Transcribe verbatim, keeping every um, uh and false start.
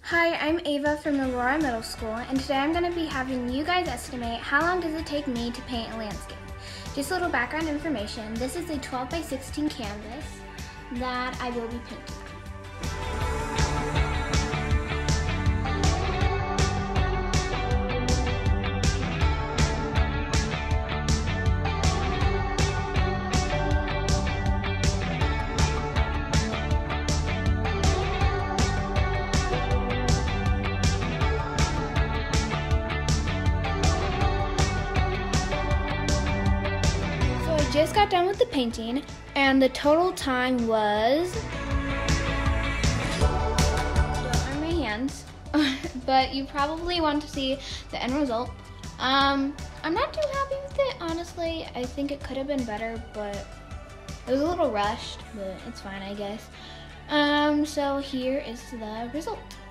Hi, I'm Ava from Aurora Middle School, and today I'm going to be having you guys estimate how long does it take me to paint a landscape. Just a little background information. This is a twelve by sixteen canvas that I will be painting. Just got done with the painting, and the total time was, don't mind my hands, but you probably want to see the end result. Um, I'm not too happy with it, honestly. I think it could have been better, but it was a little rushed, but it's fine, I guess. Um, so here is the result.